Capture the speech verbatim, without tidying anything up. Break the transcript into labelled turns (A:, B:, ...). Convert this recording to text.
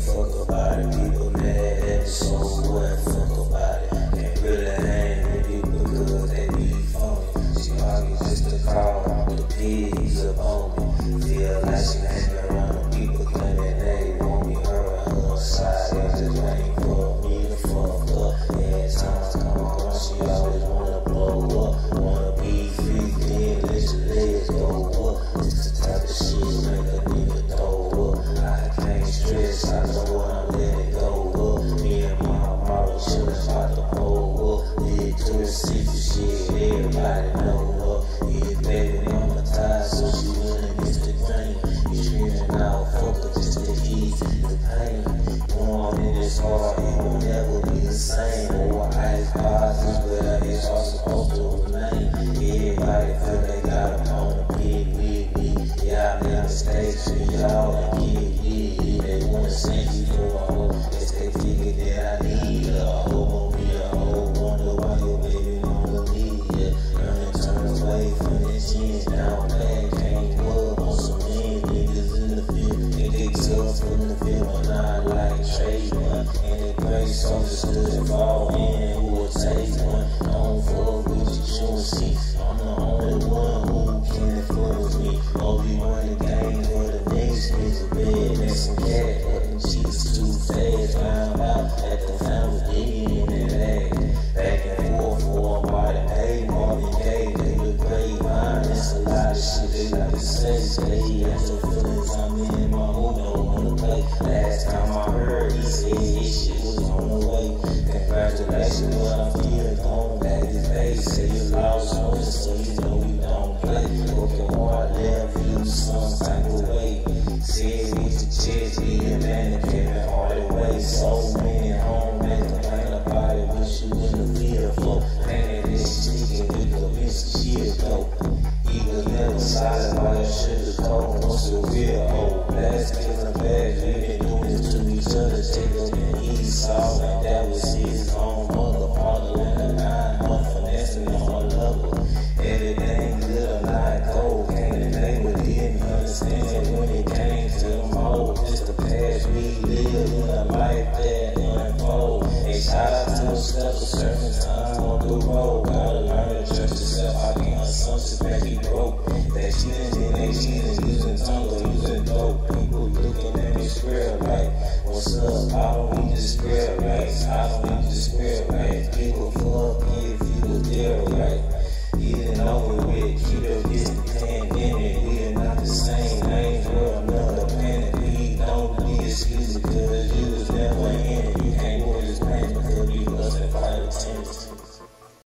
A: fuck about it. People mad at me, so what? Fuck about it. Can't really hang with people because they be phony. She argue just to call the pigs up on me. Feel like she hang around the people claiming they want me. Her and her side, they just waiting for me to fuck up. Every time come on, she always wanna blow up. Wanna be free, then let your legs go up. It's the type of shit make a nigga throw up. I can't stress, I know what I'm letting go up. Me and my mama chillin' about to pull up. Did to the secret shit, everybody know her. Yeah, baby, mama tired, so she wanna miss the game. You screaming out, fuck her just to ease the pain. Going in this hard, it will never be the same. Or ice boxes, but it's all supposed to remain. Everybody feel they got a on the big with me. Yeah, I made mistakes for y'all and get it. They wanna send you for a hoe. Guess they figure that I need a hoe. Won't be a hoe. Wonder why your baby don't believe it. Learn to turn away from the jeans down bad. Can't love on some mean niggas in the field. They get tough in the field, but not like Trayvon. And the grace understood if all in who will take one. Don't fuck with you, you and see. I'm the only one who can influence me. Obi-Wan the game for the next nigga bed. That's some cat, but them cheeks too fast. Found out at the family digging in that bag. Back and forth for a body, hey, Marvin Gaye, they look great, mine. It's a lot of shit they like to say. Stay at your feelings, I'm in my mood, don't wanna play. Last time I heard, he said his shit was on the way. Congratulations, what I feel, don't back his face. Say you lost, so you know we don't play. Broken heart, left you some type of way. Said with the chest, be a man and Kevin Hardaway. So many homies complain about it, wish you in the field flow. Painted this chicken with the bitch, she is dope. Eagle never solid while your sugar cold. What's the real old? Last killing bags, we been doing this to each other. Jacob and Esau, and that was his own mother. Father and a nine month finessing on a level. Everything good or not cold. Came today, but didn't understand when it came to them hoes. It's the past we live in a life that unfold. Hey, shout out to the stuff of certain time on the road. Gotta learn to trust yourself. I can't assumptions back you broke. That cheating and they cheating, using tongue or using dope. People looking at me square like, what's up? I don't need to square right.